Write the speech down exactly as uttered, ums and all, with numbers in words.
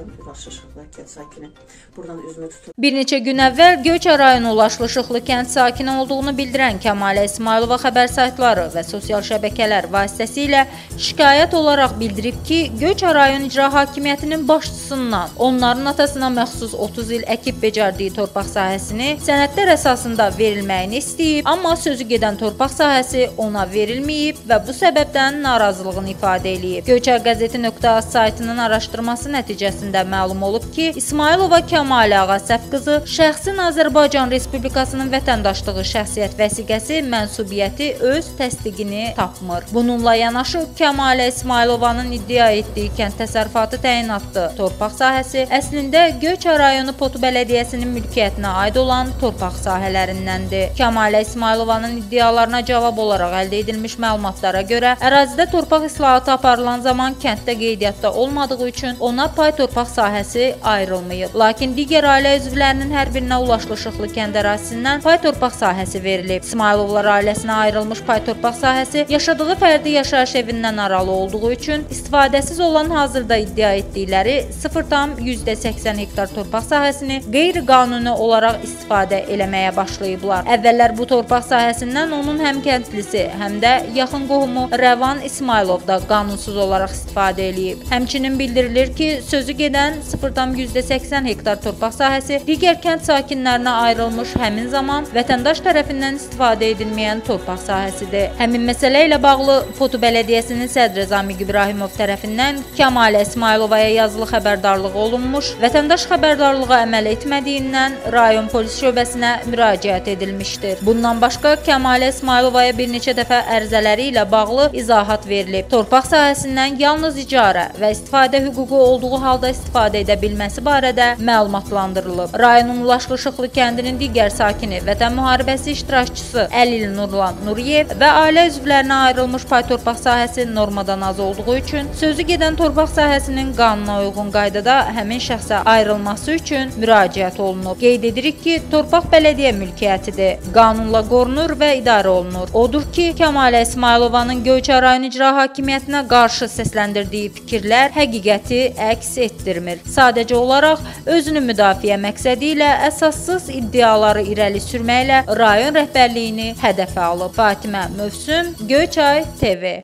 rayon Ulaşlı-Şıxlı kənd sakini. Buradan üzümü tutur. Bir neçə gün əvvəl Göyçay rayonu Ulaşlı-Şıxlı kənd sakini olduğunu bildirən Kəmalə İsmailova xəbər saytları və sosial şəbəkələr vasitəsilə şikayət olaraq bildirib ki, Göyçay rayon icra hakimiyyətinin başçısından onların atasına məxsus otuz il əkib becərdiyi torpaq sahəsini sənədlər əsasında verilməyini istəyib, amma sözü gedən torpaq sahəsi ona verilməyib və bu səbəbdən narazılığını ifadə edib. Göyçay qəzeti nöqtə az saytının araşdırması nəticəsində məlum olub ki, İsmailova Kəmalə Ağasəf qızı şəxsin Azərbaycan Respublikasının vətəndaşlığı şəxsiyyət vəsiqəsi mənsubiyyəti öz təsdiqini tapmır. Bununla yanaşı Kəmalə İsmailovanın iddia etdiyi kənd təsərrüfatı təyinatlı torpaq sahəsi əslində Göyçay rayonu Potu Bələdiyyəsinin mülkiyyətinə aid olan torpaq sahələrindəndir. Kəmalə İsmailovanın iddialarına cavab olaraq əldə edilmiş məlumatlara görə ərazidə torpaq islahatı aparılan zaman kənddə qeydiyyatda olmadığı üçün ona pay torpaq sahəsi ayrılmayıb. Lakin digər ailə üzvlərinin hər birinə Ulaşlı-Şıxlı kənd ərazisindən pay torpaq sahəsi verilib. İsmailovlar ailəsinə ayrılmış pay torpaq sahəsi yaşadığı fərdi yaşayış evindən aralı olduğu üçün istifadəsiz olan hazırda iddia etdikləri sıfır tam yüzdə səksən hektar torpaq sahəsini qeyri-qanuni olaraq istifadə eləməyə başlayıblar. Əvvəllər bu torpaq sahəsindən onun həm kəndlisi, həm də yaxın qohumu Rəvan İsmailov da qanunsuz olaraq istifadə eləyib. Həmçinin bildirilir ki, sözü gedən sıfır tam yüzdə səksən hektar torpaq sahəsi digər kənd sakinlərinə ayrılmış həmin zaman vətəndaş tərəfindən istifadə edilməyən torpaq sahəsidir. Həmin məsələ ilə bağlı Potu Bələdiyyəsinin sədri Zamiq İbrahimov tərəfindən Kəmalə İsmailovaya yazılı xəbərdarlığı olunmuş, vətəndaş xəbərdarlığa əməl etmədiyindən rayon polis şöbəsinə müraciət edilmişdir. Bundan başqa Kəmalə İsmailovaya bir neçə dəfə ərizələri ilə bağlı izahat verilib. Torpaq sahəsindən yalnız icarə və istifadə hüququ olduğu halda istifadə edə bilməsi barədə məlumatlandırılıb. Rayonun Ulaşlı-Şıxlı kəndinin digər sakini, Vətən müharibəsi iştirakçısı Əlil Nurlan Nuriyev və ailə üzvlərinə ayrılmış pay torpaq sahəsi normadan az olduğu üçün sözü gedən torpaq sahəsinin qanuna uyğun qaydada həmin şəxsə ayrılması üçün müraciət olunub. Qeyd edirik ki, torpaq bələdiyyə mülkiyyətidir, qanunla qorunur və idarə olunur. Odur ki, Kəmalə İsmailovanın Göyçay rayon icra hakimiyyətinə qarşı səsləndirdiyi fikirlər həqiqəti əks etdirmir. Sadəcə olaraq özünü müdafiə məqsədi ilə əsassız iddiaları irəli sürməklə rayon rəhbərliyini hədəfə alıb. Fatimə Mövsüm, Göyçay T V.